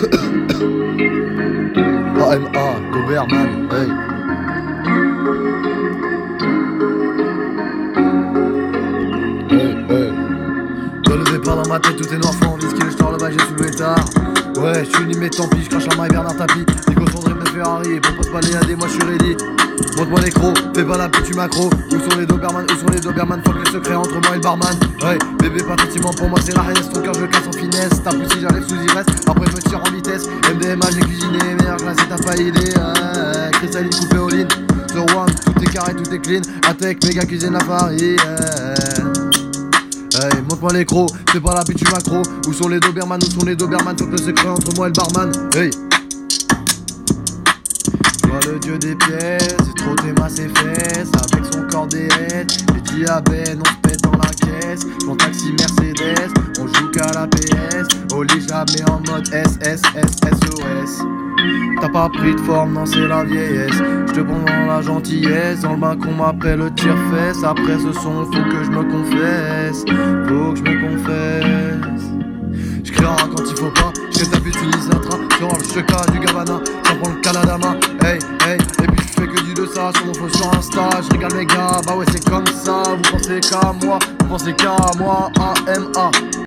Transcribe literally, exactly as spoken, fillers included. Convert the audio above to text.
A M A, Doberman, hey. Hey, hey. Relevé pas dans ma tête, tout est noir, faut envie, skill, j'tors le bas, j'ai sous le pétard. Ouais, j'suis limé, tant pis, j'crache la maille, Bernard Tapie. Nico son dream de Ferrari, propose pas les A D, moi j'suis ready. Montre-moi l'écro, fais pas la pute, tu macro. Où sont les Doberman, où sont les Doberman? Fuck les secrets entre moi et le barman. Ouais, bébé, pas de sentiment pour moi, c'est la haine. Ton cœur, je le casse en finesse. T'as si j'arrive sous ivresse. Après, je me tire en vitesse. M D M A, j'ai cuisiné, meilleur glace, t'as pas idée. Ouais, cristalline coupé au lean. The one, tout est carré, tout est clean. Attack, méga cuisine la farine. Hey, montre-moi l'écro, fais pas la pute, tu macro. Où sont les Doberman, où sont les Doberman? Fuck le secret entre moi et le barman. Hey. Toi le dieu des pièces, j'ai trop tes masses et fesses. Avec son corps des haies, les diabètes, on se pète dans la caisse. J'prends taxi Mercedes, on joue qu'à la P S. Au lit jamais en mode S S S S O S. T'as pas pris de forme, non c'est la vieillesse. J'te prends dans la gentillesse. Dans le bain qu'on m'appelle le tire-fesse. Après ce son, faut que je me confesse. Faut que je me confesse. J'cris un quand il faut pas, j'crée ta pute, finis l'intra. J'rends le cheka du Gabana, j'en prends le Caladama. Hey, hey, et puis j'fais que du de ça sur mon flow sur Insta. J'régale mes gars, bah ouais c'est comme ça. Vous pensez qu'à moi, vous pensez qu'à moi, A M A.